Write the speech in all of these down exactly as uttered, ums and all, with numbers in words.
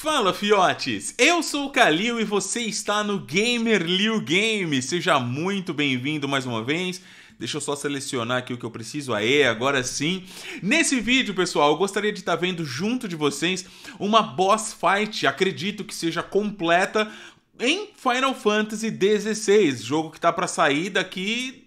Fala, fiotes! Eu sou o Kalil e você está no GamerLil Games. Seja muito bem-vindo mais uma vez. Deixa eu só selecionar aqui o que eu preciso. Aê, agora sim. Nesse vídeo, pessoal, eu gostaria de estar vendo junto de vocês uma boss fight, acredito que seja completa, em Final Fantasy dezesseis. Jogo que tá para sair daqui...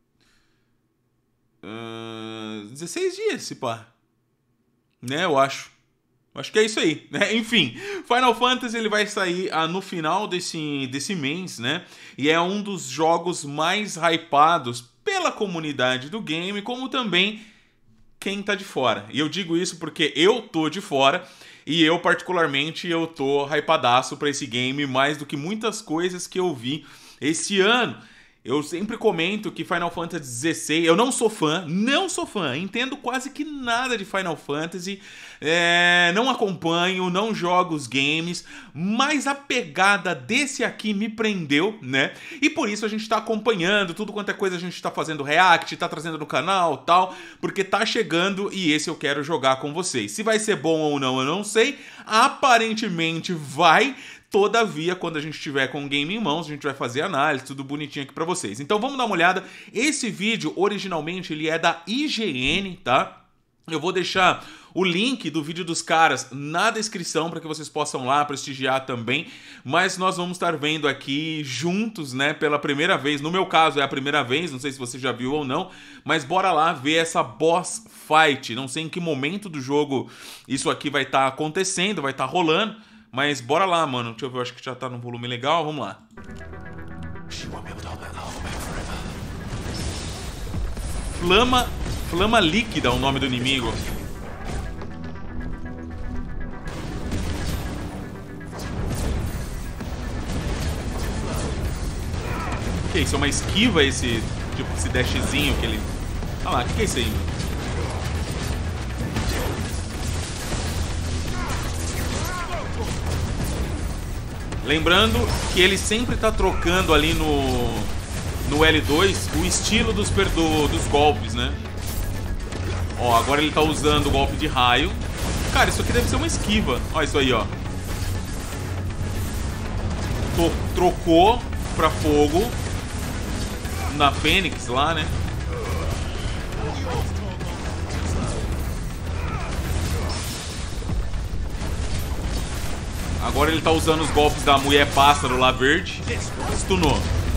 Uh, dezesseis dias, se pá. Né, eu acho. Acho que é isso aí, né? Enfim, Final Fantasy ele vai sair ah, no final desse, desse mês, né? E é um dos jogos mais hypados pela comunidade do game, como também quem tá de fora. E eu digo isso porque eu tô de fora e eu, particularmente, eu tô hypadaço pra esse game mais do que muitas coisas que eu vi esse ano. Eu sempre comento que Final Fantasy dezesseis, eu não sou fã, não sou fã, entendo quase que nada de Final Fantasy, é, não acompanho, não jogo os games, mas a pegada desse aqui me prendeu, né? E por isso a gente tá acompanhando, tudo quanto é coisa a gente tá fazendo react, tá trazendo no canal e tal, porque tá chegando e esse eu quero jogar com vocês. Se vai ser bom ou não, eu não sei, aparentemente vai. Todavia, quando a gente tiver com o game em mãos, a gente vai fazer análise, tudo bonitinho aqui pra vocês. Então vamos dar uma olhada. Esse vídeo, originalmente, ele é da I G N, tá? Eu vou deixar o link do vídeo dos caras na descrição para que vocês possam lá prestigiar também. Mas nós vamos estar vendo aqui juntos, né, pela primeira vez. No meu caso é a primeira vez, não sei se você já viu ou não. Mas bora lá ver essa boss fight. Não sei em que momento do jogo isso aqui vai estar acontecendo, vai estar rolando. Mas bora lá, mano. Deixa eu ver, eu acho que já tá num volume legal. Vamos lá. Flama... Flama líquida é o nome do inimigo. Que isso? É uma esquiva esse... Tipo, esse dashzinho que ele... Ah lá, o que, que é isso aí, mano? Lembrando que ele sempre tá trocando ali no, no L dois o estilo dos, do, dos golpes, né? Ó, agora ele tá usando o golpe de raio. Cara, isso aqui deve ser uma esquiva. Ó, isso aí, ó. Tô, trocou pra fogo na Fênix lá, né? Agora ele tá usando os golpes da mulher pássaro lá verde. Stunou.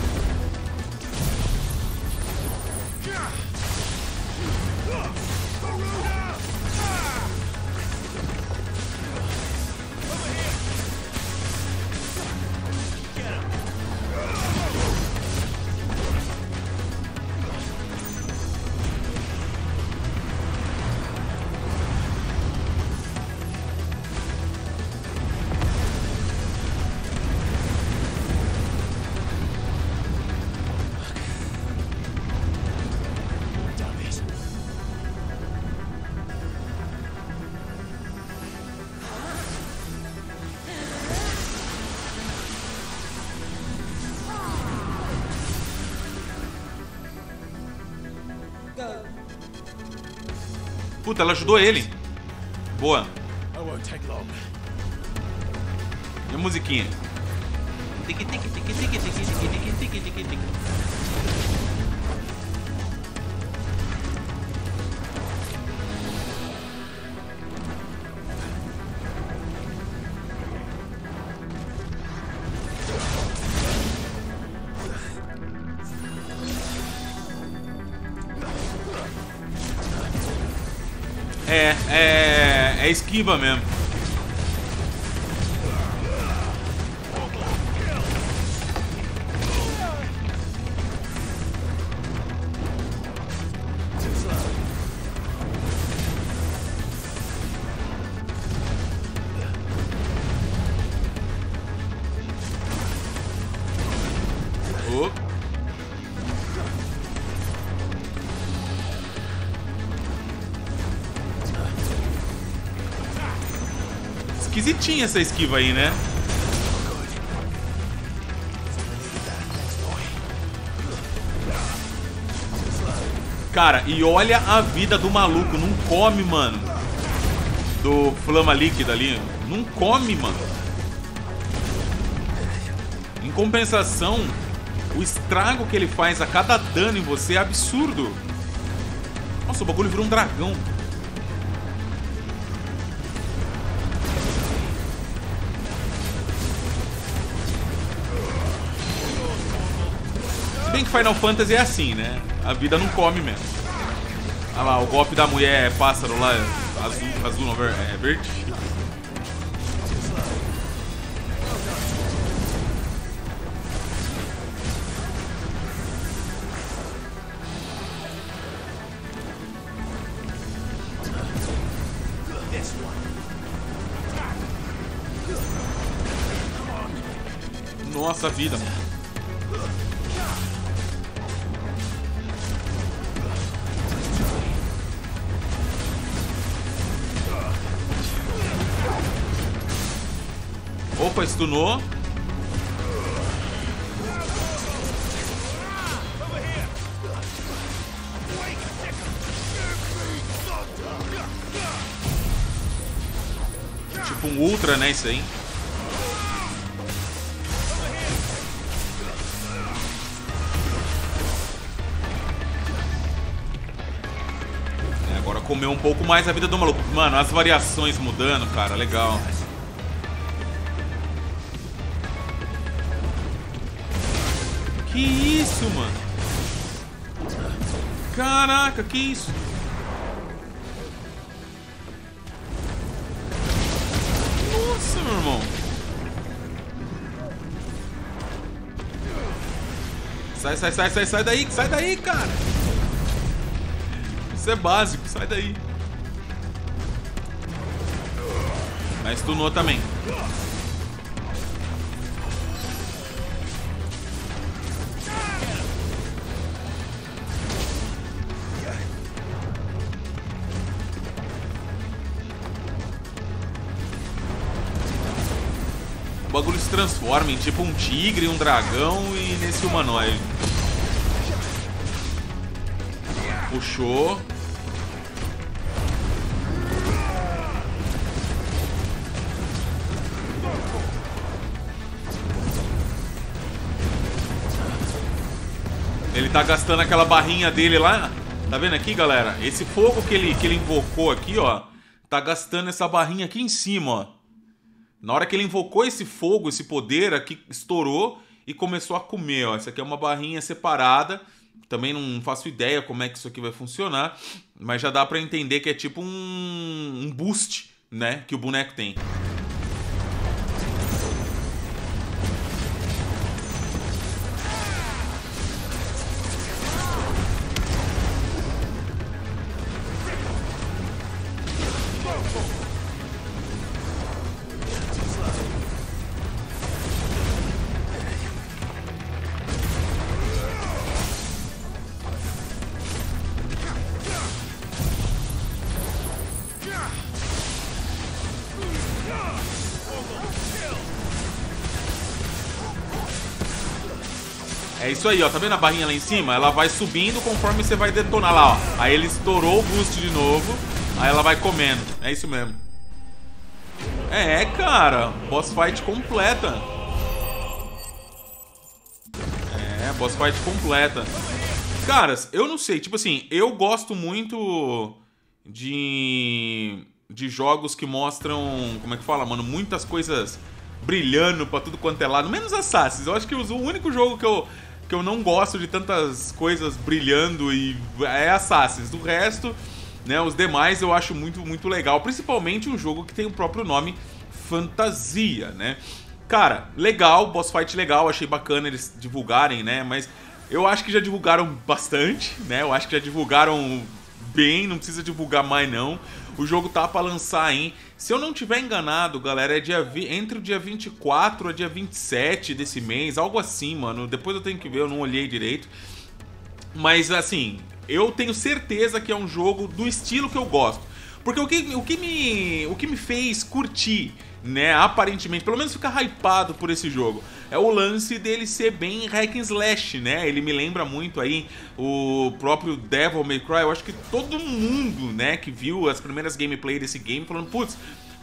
Puta, ela ajudou ele. Boa. E a musiquinha? É, é, é esquiva mesmo. Oh. Esquisitinha essa esquiva aí, né? Cara, e olha a vida do maluco. Não come, mano. Do Flama líquida ali. Não come, mano. Em compensação, o estrago que ele faz a cada dano em você é absurdo. Nossa, o bagulho virou um dragão. Se bem que Final Fantasy é assim, né? A vida não come mesmo. Olha lá, o golpe da mulher pássaro lá, azul, azul não, é verde. Nossa vida, mano. Opa, stunou. Tipo um ultra, né, isso aí. É, agora comeu um pouco mais a vida do maluco. Mano, as variações mudando, cara, legal. Que isso, mano? Caraca, que isso? Nossa, meu irmão. Sai, sai, sai, sai, sai daí, sai daí, cara. Isso é básico, sai daí. Mas stunou também. O bagulho se transforma em tipo um tigre, um dragão e nesse humanoide. Puxou. Ele tá gastando aquela barrinha dele lá. Tá vendo aqui, galera? Esse fogo que ele, que ele invocou aqui, ó. Tá gastando essa barrinha aqui em cima, ó. Na hora que ele invocou esse fogo, esse poder aqui, estourou e começou a comer, ó. Essa aqui é uma barrinha separada. Também não faço ideia como é que isso aqui vai funcionar. Mas já dá pra entender que é tipo um, um boost, né? Que o boneco tem. É isso aí, ó. Tá vendo a barrinha lá em cima? Ela vai subindo conforme você vai detonar lá, ó. Aí ele estourou o boost de novo. Aí ela vai comendo. É isso mesmo. É, cara. Boss fight completa. É, boss fight completa. Caras, eu não sei. Tipo assim, eu gosto muito de... de jogos que mostram... Como é que fala, mano? Muitas coisas brilhando pra tudo quanto é lado. Menos Assassin's. Eu acho que o único jogo que eu... que eu não gosto de tantas coisas brilhando e é Assassin's. Do resto, né, os demais eu acho muito, muito legal. Principalmente um jogo que tem o próprio nome, Fantasia, né? Cara, legal, boss fight legal, achei bacana eles divulgarem, né? Mas eu acho que já divulgaram bastante, né? Eu acho que já divulgaram bem, não precisa divulgar mais não. O jogo tá pra lançar, hein? Se eu não tiver enganado, galera, é dia vi... entre o dia vinte e quatro e dia vinte e sete desse mês, algo assim, mano. Depois eu tenho que ver, eu não olhei direito. Mas, assim, eu tenho certeza que é um jogo do estilo que eu gosto. Porque o que, o que, me, o que me fez curtir, né, aparentemente, pelo menos ficar hypado por esse jogo, é o lance dele ser bem hack and slash, né? Ele me lembra muito aí o próprio Devil May Cry. Eu acho que todo mundo, né, que viu as primeiras gameplay desse game falando, putz,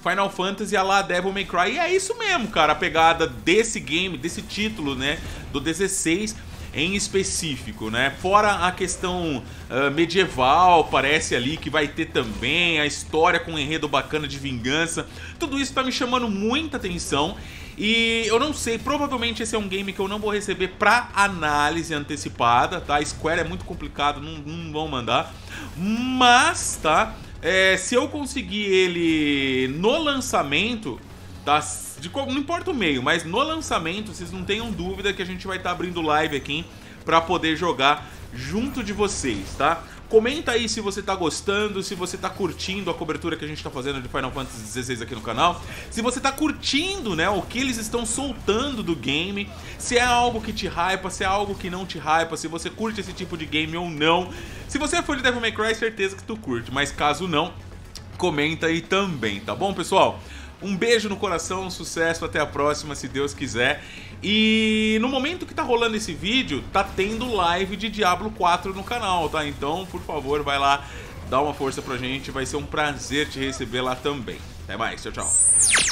Final Fantasy a lá Devil May Cry. E é isso mesmo, cara, a pegada desse game, desse título, né, do dezesseis em específico, né? Fora a questão uh, medieval, parece ali que vai ter também, a história com um enredo bacana de vingança. Tudo isso tá me chamando muita atenção. E eu não sei, provavelmente esse é um game que eu não vou receber pra análise antecipada, tá? A Square é muito complicado, não, não vão mandar. Mas, tá? É, se eu conseguir ele no lançamento, tá? De, não importa o meio, mas no lançamento, vocês não tenham dúvida que a gente vai estar tá abrindo live aqui pra poder jogar junto de vocês, tá? Comenta aí se você tá gostando, se você tá curtindo a cobertura que a gente tá fazendo de Final Fantasy dezesseis aqui no canal. Se você tá curtindo, né, o que eles estão soltando do game. Se é algo que te hypa, se é algo que não te hypa, se você curte esse tipo de game ou não. Se você é fã de Devil May Cry, certeza que tu curte, mas caso não, comenta aí também, tá bom, pessoal? Um beijo no coração, um sucesso, até a próxima, se Deus quiser. E no momento que tá rolando esse vídeo, tá tendo live de Diablo quatro no canal, tá? Então, por favor, vai lá, dá uma força pra gente, vai ser um prazer te receber lá também. Até mais, tchau, tchau.